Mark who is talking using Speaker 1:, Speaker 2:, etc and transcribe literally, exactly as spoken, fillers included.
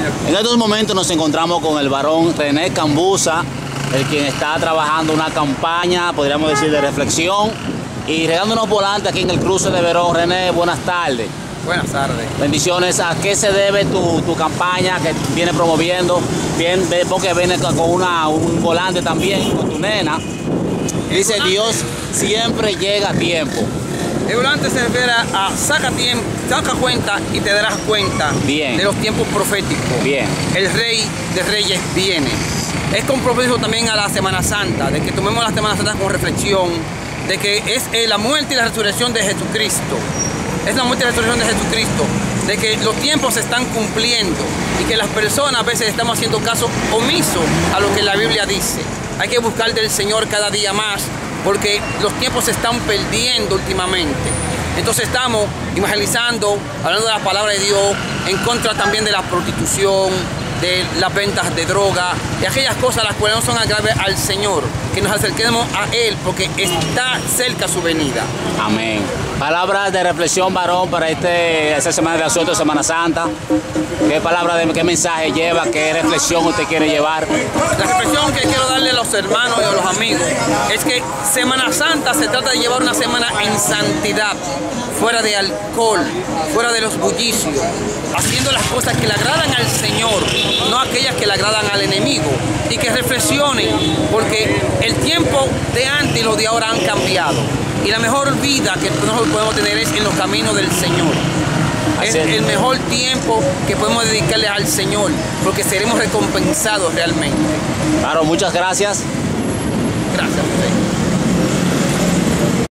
Speaker 1: En estos momentos nos encontramos con el varón René Cambusa, el quien está trabajando una campaña, podríamos decir, de reflexión y regando unos volantes aquí en el cruce de Verón. René, buenas tardes.
Speaker 2: Buenas tardes.
Speaker 1: Bendiciones. ¿A qué se debe tu, tu campaña que viene promoviendo? Bien, porque viene con una, un volante también con tu nena. Y dice, Dios siempre llega a tiempo.
Speaker 2: El volante se refiere a saca tiempo, saca cuenta y te darás cuenta.
Speaker 1: Bien.
Speaker 2: De los tiempos proféticos.
Speaker 1: Bien.
Speaker 2: El Rey de Reyes viene. Es con propósito también a la Semana Santa, de que tomemos la Semana Santa con reflexión, de que es la muerte y la resurrección de Jesucristo. Es la muerte y la resurrección de Jesucristo, de que los tiempos se están cumpliendo y que las personas a veces estamos haciendo caso omiso a lo que la Biblia dice. Hay que buscar del Señor cada día más, porque los tiempos se están perdiendo últimamente. Entonces estamos evangelizando, hablando de la palabra de Dios, en contra también de la prostitución, de las ventas de droga y aquellas cosas las cuales no son agradables al Señor, que nos acerquemos a Él porque está cerca su venida.
Speaker 1: Amén. Palabras de reflexión, varón, para este, esta semana de asueto, Semana Santa. ¿Qué palabra, de, qué mensaje lleva, qué reflexión usted quiere llevar?
Speaker 2: La reflexión que quiero darle a los hermanos y a los amigos es que Semana Santa se trata de llevar una semana en santidad, fuera de alcohol, fuera de los bullicios, haciendo las cosas que le agradan al Señor, no aquellas que le agradan al enemigo, y que reflexionen, porque el tiempo de antes y los de ahora han cambiado, y la mejor vida que nosotros podemos tener es en los caminos del Señor. Es el mejor tiempo que podemos dedicarle al Señor, porque seremos recompensados realmente.
Speaker 1: Claro, muchas gracias.